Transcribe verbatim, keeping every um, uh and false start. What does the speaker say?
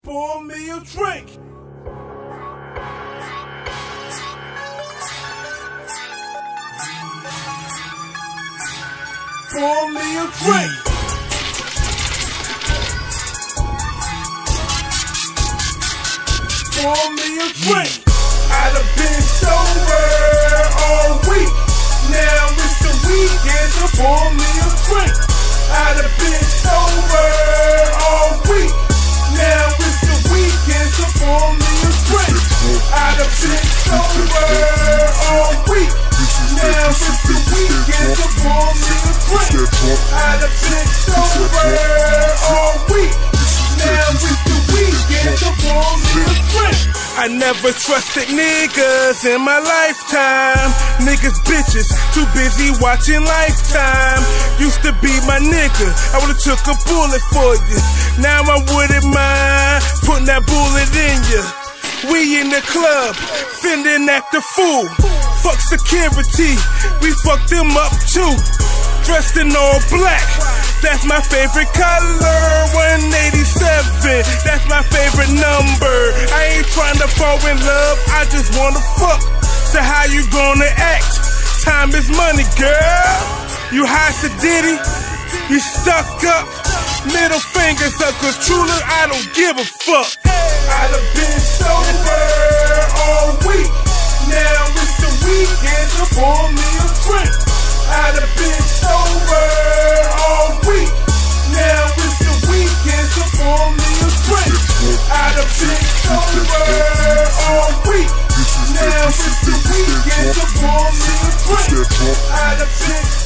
pour me a drink. Pour me a drink. Pour me a drink. I done been sober all week. Now it's the weekend, so pour me a drink. I done been sober all week. Now it's the weekend, so pour me a drink. I done been sober all week. Now it's the weekend, so pour me a drink. I done been sober all week. Now it's the weekend, so pour me a drink. I never trusted niggas in my lifetime. Niggas bitches, too busy watching Lifetime. Used to be my nigga, I would've took a bullet for you. Now I wouldn't mind putting that bullet in you. We in the club, finna act a fool. Fuck security, we fucked them up too. Dressed in all black, that's my favorite color. One eighty-seven, that's my favorite number. I ain't trying to fall in love, I just wanna fuck. So how you gonna act? Time is money, girl. You high sedity, you stuck up. Middle fingers up, cause truly I don't give a fuck. I done been sober all week. Now it's the weekend, so pour me a drink. I done been sober all week. Now it's the weekend, so pour me a drink. I done been sober all week. Now it's the weekend, so pour me a drink. I done been